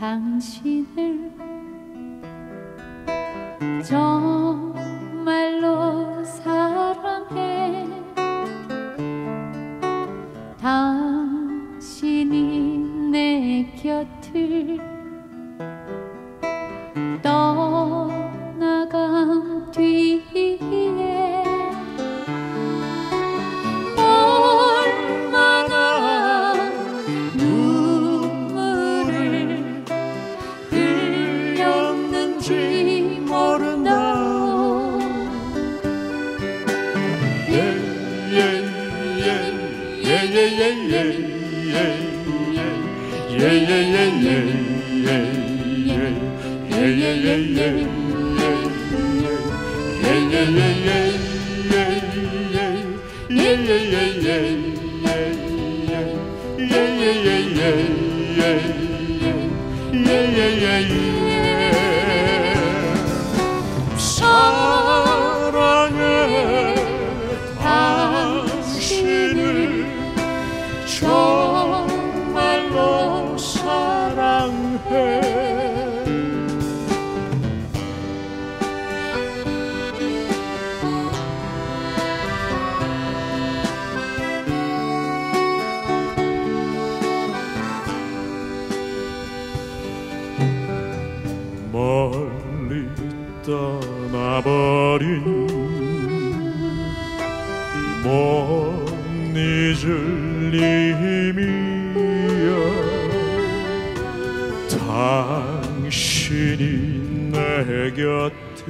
당신을 정말로 사랑해. 당신이 내 곁을 떠나간 뒤에 얼마나 눈물을 흘렸는지 모른다오. 사랑해 당신을 정말로 사랑해. 멀리 떠나버린 못 잊을 님이여. 당신이 내 곁을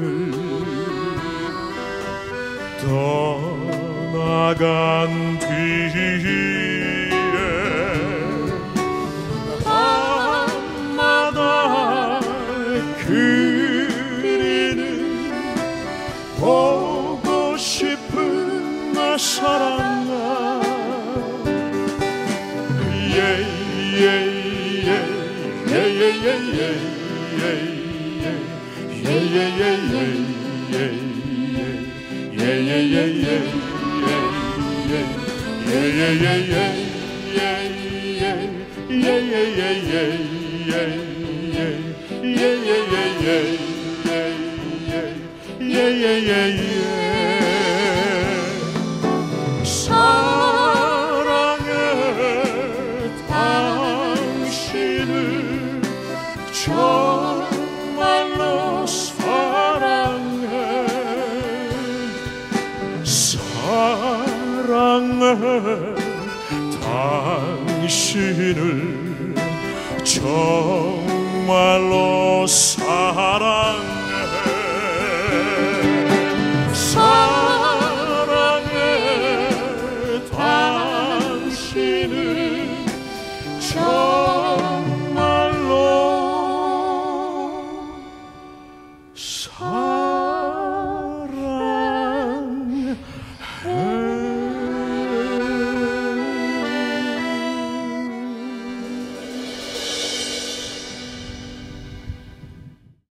떠나간 뒤에 밤마다 그리는 보고 싶은 내 사랑아. 사랑해 당신을 정말로 사랑해. 사랑해 당신을 정말로 사랑해.